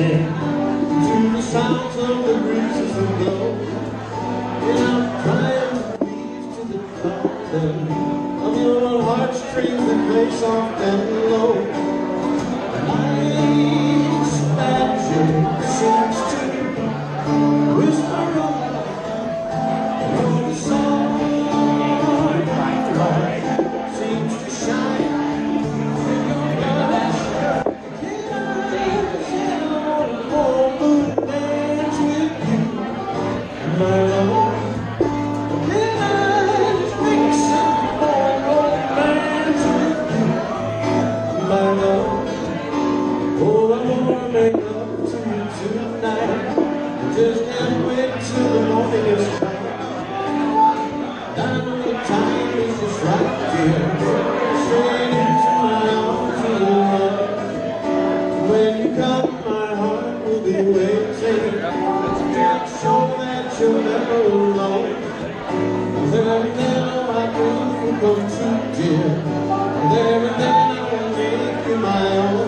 listening to the sounds of the breezes that blow. And I'm trying to please to the thunder of your heartstrings that play soft and low. Life's magic seems to whisper over the song. Seems to shine. Make up to you tonight. Just can't wait till the morning is bright. I know the time is just right, dear. Straight into my arms of love. When you come, my heart will be waiting. Show that you're never alone. Everything I do will come true, dear. And everything I will make you my own.